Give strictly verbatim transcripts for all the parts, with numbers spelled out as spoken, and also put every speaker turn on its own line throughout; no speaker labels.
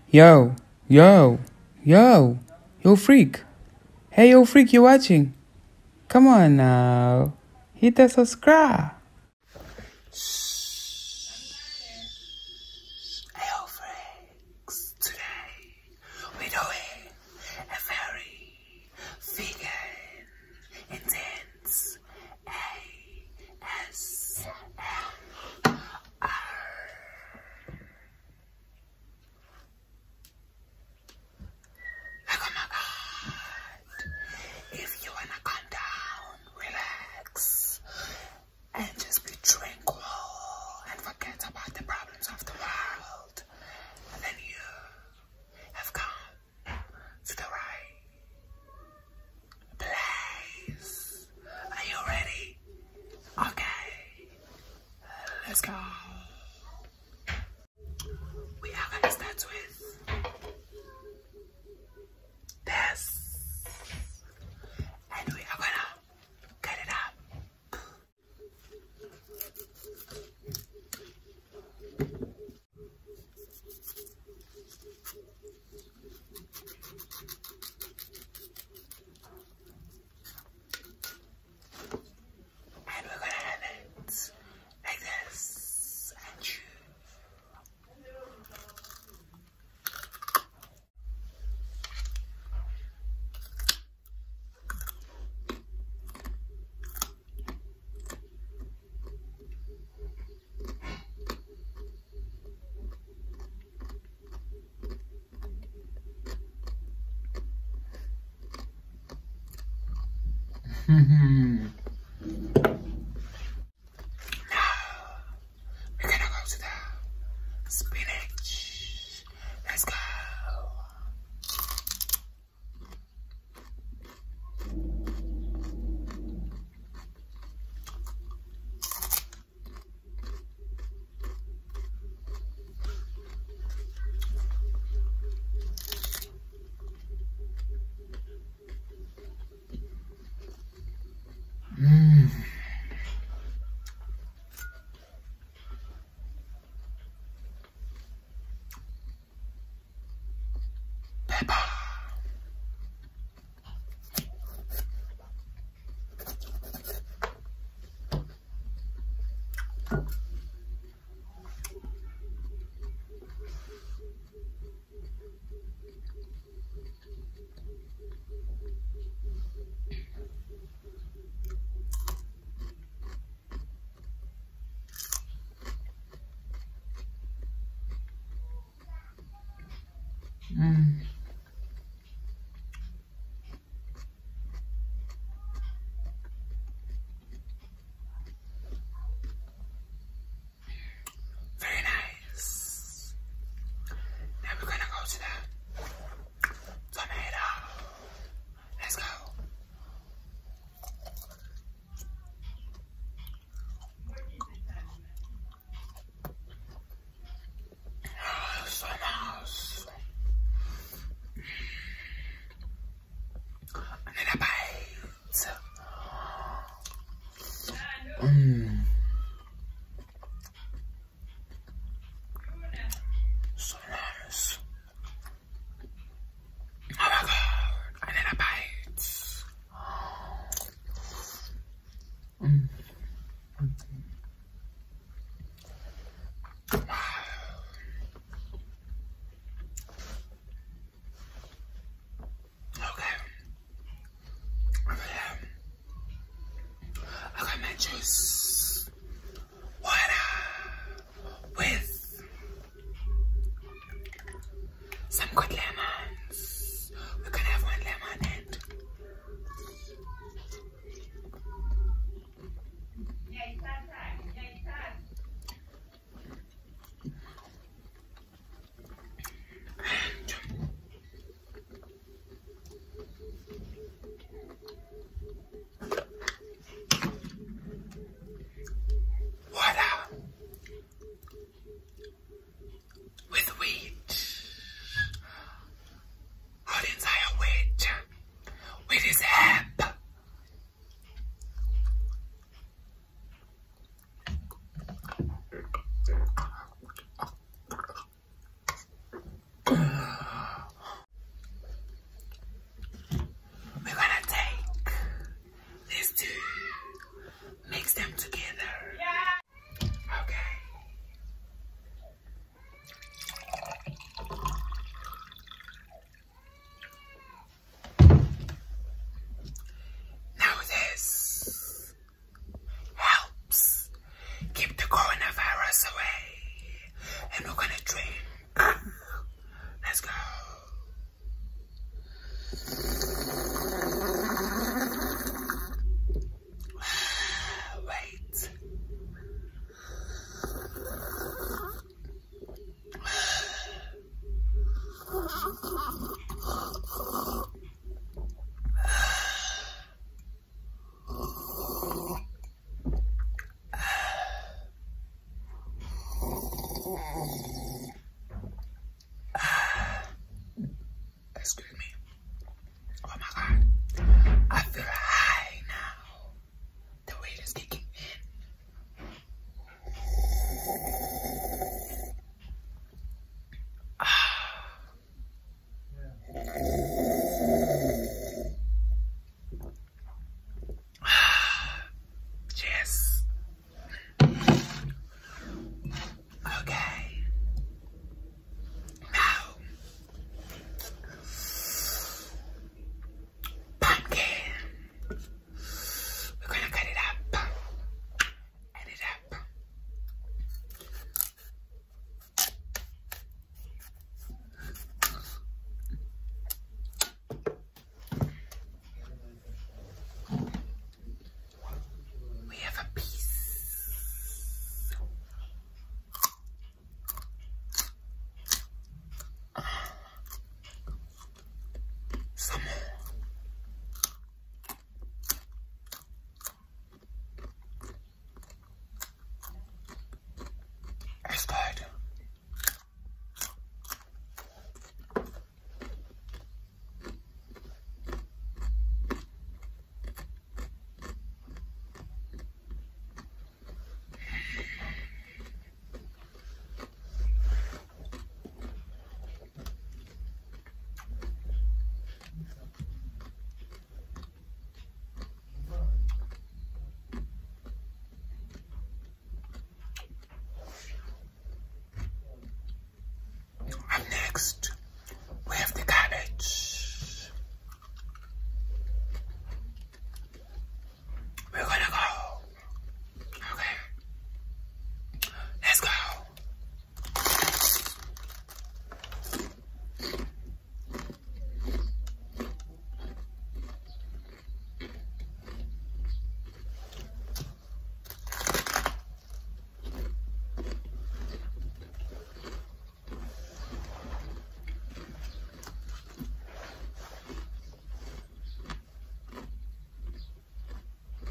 Yo, yo, yo, yo freak. Hey yo freak, you watching? Come on now. Hit the subscribe.
Hey freaks, today we're doing a very vegan, intense A S M R. Like, oh my god, if you wanna calm down, relax, and just be tranquil and forget about the problems of the world, then you have come to the right place. Are you ready? Okay, let's go. We are gonna start with this, and we are gonna cut it up. And we're gonna have it like this, and chew. Now, we're gonna go to the spinach. Let's go. Mmm. Pepper. Mm. Very nice. Now we're gonna go to the tomato. Let's go. Oh, so nice. Another bite. Mmm. So nice. Oh my god, another bite. Mm. Wow. Okay. Over there. I got my juice. Water. With some good lemons. We can have one lemon and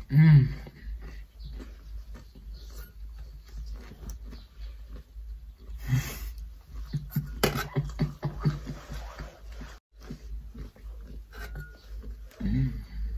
Mm. Mm.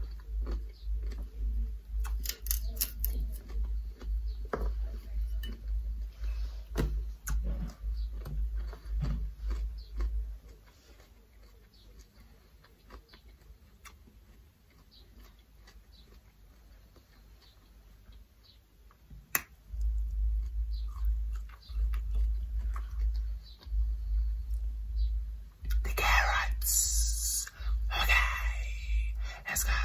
The carrots. Okay, let's go.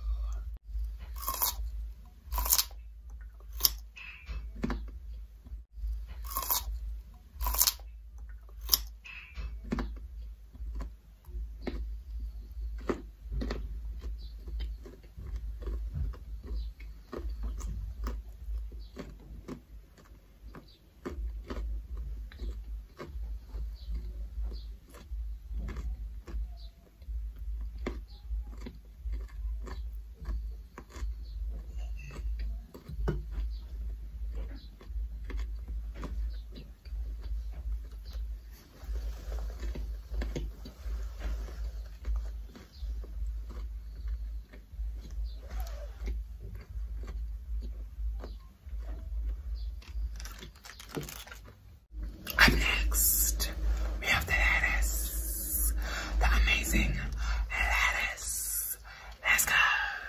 Up next, we have the lettuce. The amazing lettuce. Let's go.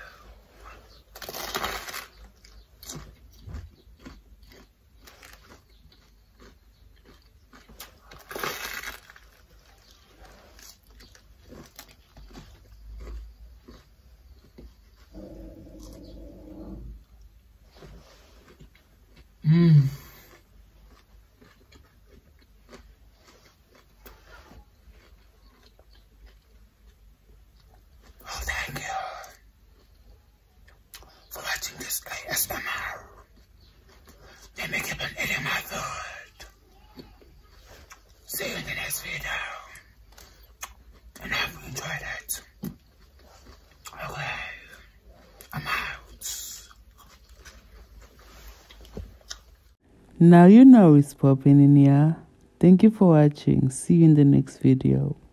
Mmm. Oh, thank you for watching this A S M R. Let me keep on eating my food. See you in the next video. And I hope you enjoyed it. Okay, I'm out.
Now you know it's popping in here. Thank you for watching. See you in the next video.